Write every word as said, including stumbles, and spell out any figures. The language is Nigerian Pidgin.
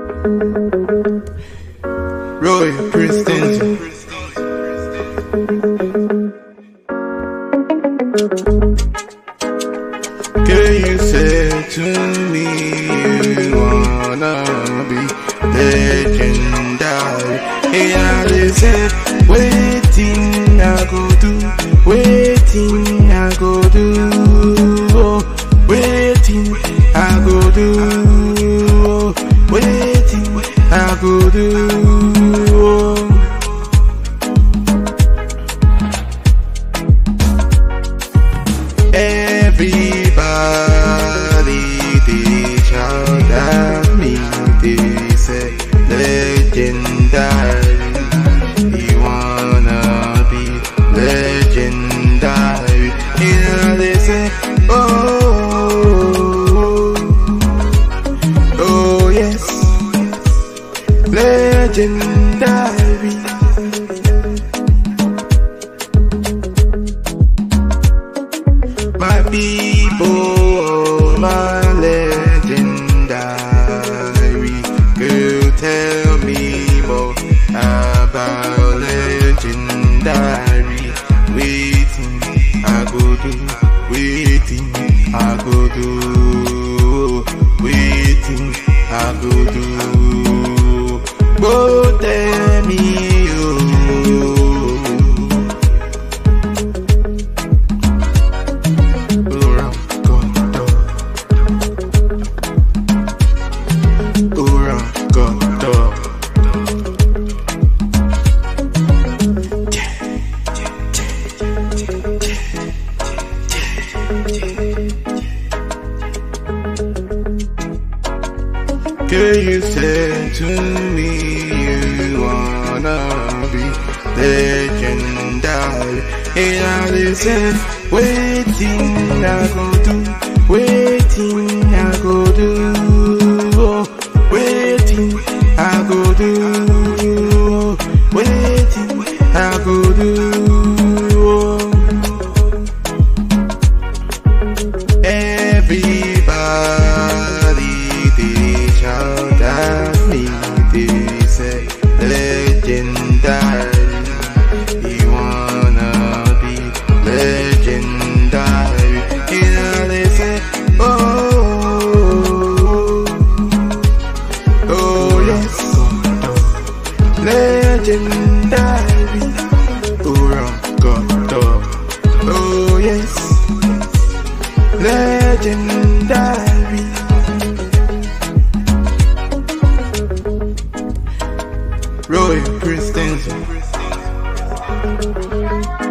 Royal Prince Denzel. Girl, you said to me you wanna be legendary. And I just said, waiting I go do, waiting I go do, oh, waiting I go do, oh, waiting I go do, oh. Everybody they shout at me, they say legendary. You wanna be legendary? And they say, oh, oh yes, legendary. My people, oh, my legendary. Girl, tell me more about legendary. Waiting, I go do. Waiting, I go do. Waiting, I go do. Go tell me, oh. Girl, you said to me you wanna be legendary. And I listen, waiting I go do, waiting I go do, oh, waiting I go do, oh, waiting I go do, oh. Everybody they shout at me, they say legendary. You wanna be legendary? And they say, oh, oh yes, legendary. Oron got up. Oh yes, legendary. Royal Prince Denzel.